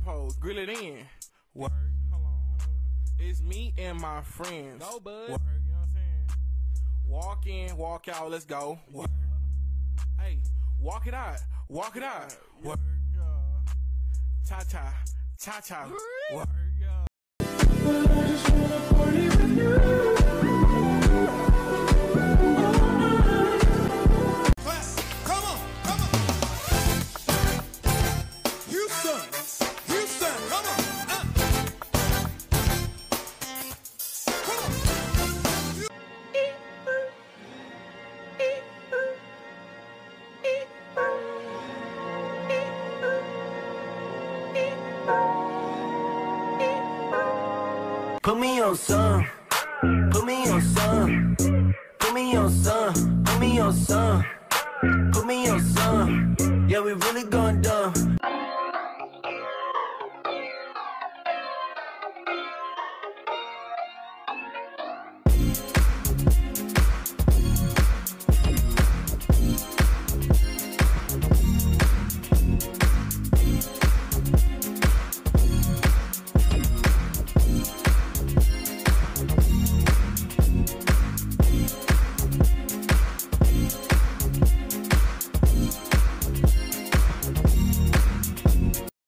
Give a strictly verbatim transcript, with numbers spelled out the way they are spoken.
pose, grill it in. Work, hold on. It's me and my friends. Go, bud. Work, you know what I'm saying? Walk in, walk out, let's go. Work. Hey, walk it out, walk it out. Work. Cha cha, cha cha. Work. I just wanna party with you. Come on, come on. Houston, Houston, come on. Uh. Come on. Put me on some, put me on some, put me on some, put me on some, put me on some. Yeah, we really going dumb.